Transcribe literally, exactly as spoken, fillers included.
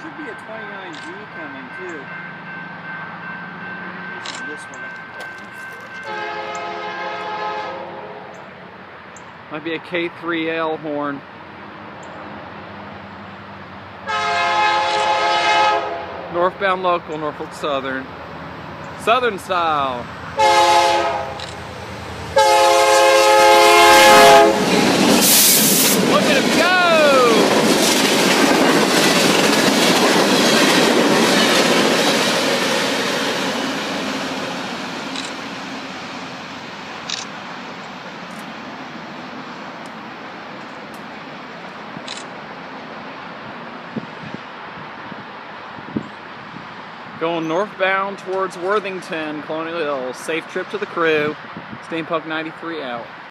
should be a twenty-nine G coming too. This one. Might be a K three L horn. Northbound local, Norfolk Southern. Southern style. Look at him go! Going northbound towards Worthington, Colonial Hills. Safe trip to the crew. Steampunk ninety-three out.